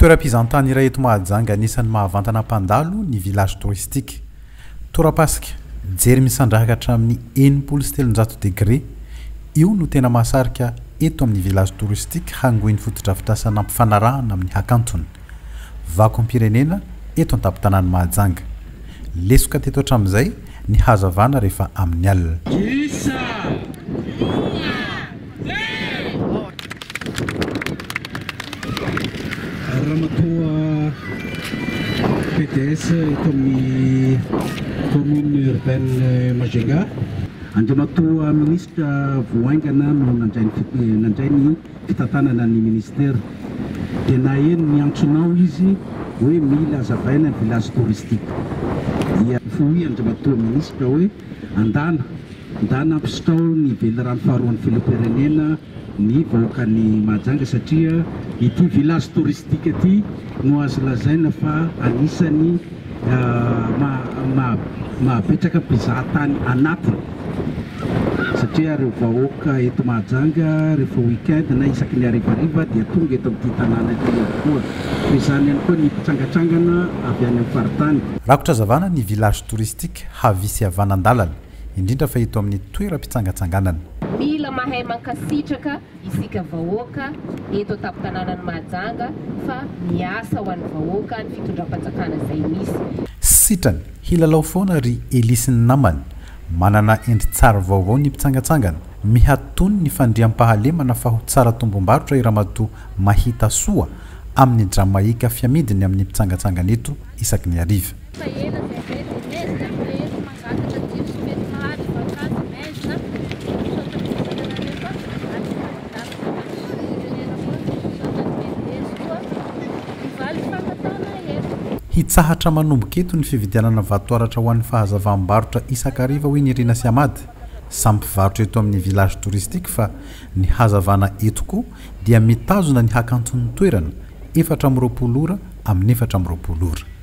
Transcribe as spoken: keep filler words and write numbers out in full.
Toeram-pizahan-tany iray eto Mahajanga anisan'ny mahavantana mpandalo ny village touristique. Torapasika jery misandrahaka hatramin'ny enimpolo sy telonjato degré. Io no tena mahasarika eto amin'ny village touristique hangoin'ny fotodrafitra sanampifanarahana amin'ny hakantony. Vako am-pirenena eto an-tampo tanàna Mahajanga. Lesoka teto hatramin'izay ny hazavana rehefa amin'ny alina. Ramatoa P D S eto amin'ny commune urbaine Mahajanga. Andriamatoa ministra voaingana no nandray ny fitantanana ny ministera. Dia na eny miantsonao izy hoe mila hazavaina ny village touristique. Dia fohy andriamatoa ministra hoe andana andana ampisotrao ny velirano faharoan'ny filoham-pirenena ny vahoakan'ny Mahajanga satria ity village touristique ity no azo lazaina fa anisany mahapetraka mpizahatany anatiny. Satria reo vahoaka eto Mahajanga rehefa weekend na isaky ny harivariva dia tonga eto amin'ity tanàna ity avokoa. Toy izany ihany koa ny mpitsangatsangana avy any amin'ny faritany. Rakotra hazavana ny village touristique havisy havanandalana indrindra fa eto amin'ny toeram-pitsangatsanganana. Mila mahay mankasitraka isika vahoaka eto an-tampo tanànan'ny Mahajanga fa miasa ho an'ny vahoaka ny fitondram-panjakana izay misy. Sitrany hilalao foana ry elisin'ny namany. Manana endry tsara vaovao ny mpitsangatsangana. Mihatony ny fandriam-pahalemana fa ho tsara tombom-barotra iramatoa mahita soa amin'ny dramaika fiamidiny amin'ny mpitsangatsangana eto isaky ny hariva. Hitsahatra manomboka eto ny fividianana vatoaratra ho an'ny fahazavam-barotra isan-kariva hoe ny Rina sy Amady. Samy mpivarotra eto amin'ny village touristique fa ny hazavana eto koa dia mitazona ny hakanton'ny toerana efatra amby roapolo ora amin'ny efatra amby roapolo ora.